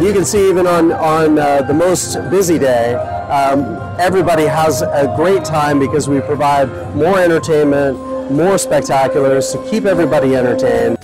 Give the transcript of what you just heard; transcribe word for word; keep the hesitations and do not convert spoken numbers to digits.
You can see even on, on uh, the most busy day, um, everybody has a great time because we provide more entertainment, more spectaculars to keep everybody entertained.